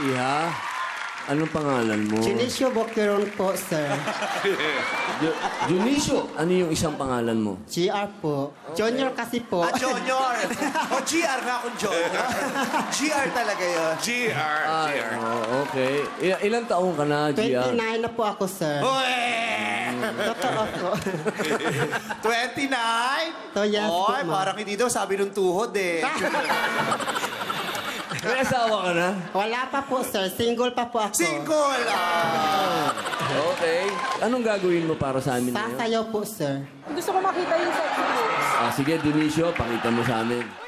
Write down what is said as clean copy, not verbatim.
Iha, anong pangalan mo? Junicio Boqueron po, sir. Junicio, ano yung isang pangalan mo? GR po. Junior kasi po. Ah, Junior. O, GR nga kung Junior. GR talaga yun. GR. Okay. Ilang taong ka na, Gia? 29 na po ako, sir. Uy! Totoo po. 29? So, yes po, Oy, ma'am. parang hindi daw sabi ng tuhod eh. May asawa ka na? Wala pa po, sir. Single pa po ako. Single! Ah. Okay. Anong gagawin mo para sa amin ngayon? Sasayaw po, sir. Gusto ko makita yung sexy boobs. Sige, Dionisio, pakita mo sa amin.